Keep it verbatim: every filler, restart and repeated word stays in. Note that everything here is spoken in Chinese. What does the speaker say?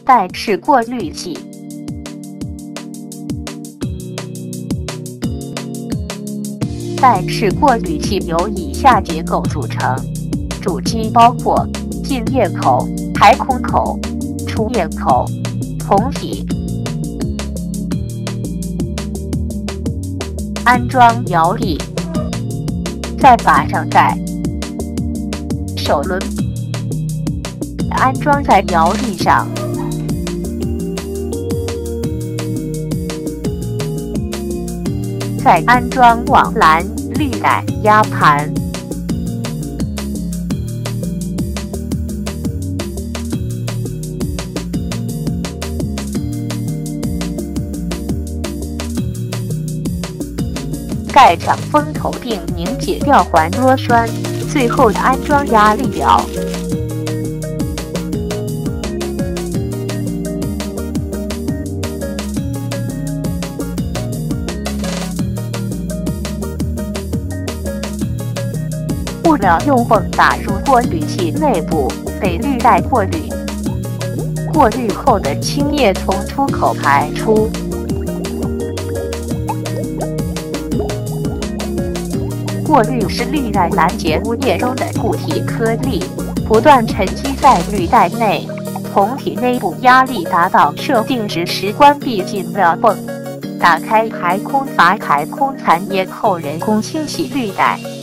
带式过滤器。带式过滤器由以下结构组成：主机包括进液口、排空口、出液口、同体。安装摇力，再把上盖手轮安装在摇力上，再安装网篮、滤带、压盘。盖上封头并凝结吊环螺栓，最后安装压力表。物料用泵打入过滤器内部，被滤带过滤。过滤后的清液从出口排出。过滤是滤带拦截污液中的固体颗粒，不断沉积在滤带内。同体内部压力达到设定值时，关闭进料泵，打开排空阀，排空残液后人工清洗滤带。